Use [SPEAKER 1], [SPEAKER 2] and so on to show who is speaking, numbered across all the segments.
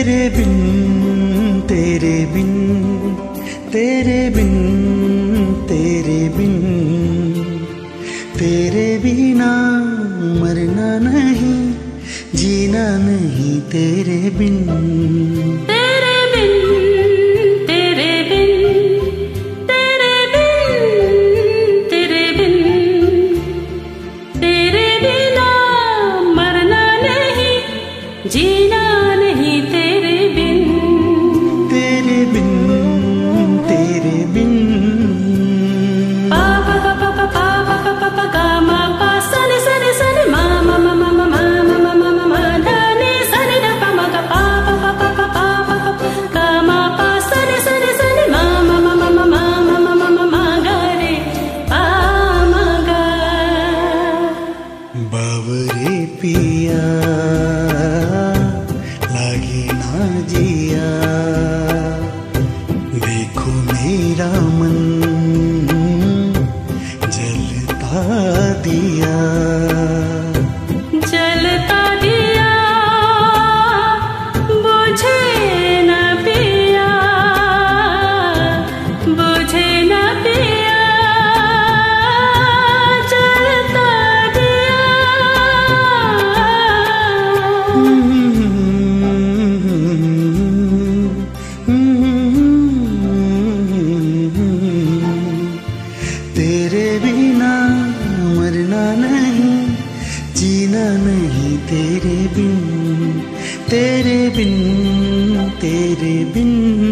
[SPEAKER 1] तेरे बिन, तेरे बिन, तेरे बिन, तेरे बिन, तेरे बिना मरना नहीं, जीना नहीं तेरे बिन।
[SPEAKER 2] तेरे बिन, तेरे बिन, तेरे बिन, तेरे बिन, तेरे बिना मरना नहीं, जीना नहीं तेरे बिन।
[SPEAKER 1] तेरे बिन, तेरे बिन,
[SPEAKER 2] पा पा पा पा पा पा पा पा पा पा गा मा पा सा नि मा मा मा मा मा मा मा मा मा मा मा धा नि सा नि धा पा मा गा पा पा पा पा पा पा पा पा गा मा पा सा नि मा मा मा मा मा मा मा मा मा मा मा गा रे पा मा गा।
[SPEAKER 1] बावरे पिया लागे ना जिया, देखो मेरा मन जलता दिया,
[SPEAKER 2] जलता दिया बुझे न पिया, बुझे न पिया, जलता दिया।
[SPEAKER 1] तेरे बिना मरना नहीं, जीना नहीं तेरे बिन, तेरे बिन, तेरे बिन।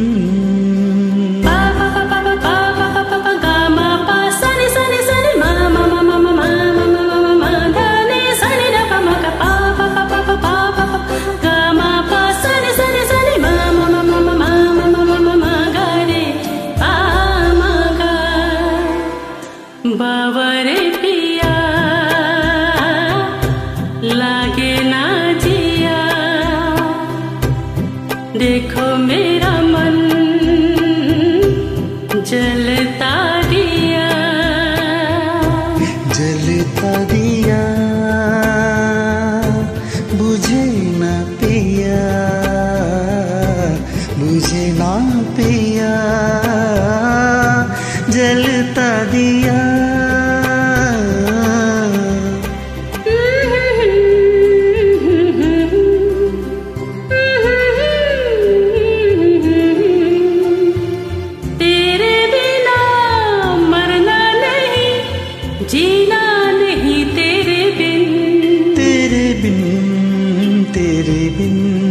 [SPEAKER 2] पा पा पा पा पा पा पा पा पा गा मा पा सा नि मा मा मा मा मा मा मा मा मा मा मा धा नि सा नि धा पा मा गा पा पा पा पा पा पा पा पा गा मा पा सा नि मा मा मा मा मा मा मा मा मा मा मा गा रे पा मा गा। बावरे पिया लागे ना जिया, देखो मेरा मन जलता दिया,
[SPEAKER 1] जलता दिया बुझे ना पिया, बुझे ना पिया, जलता दिया।
[SPEAKER 2] तेरे बिना मरना नहीं, जीना नहीं तेरे बिन।
[SPEAKER 1] तेरे बिन, तेरे बिन।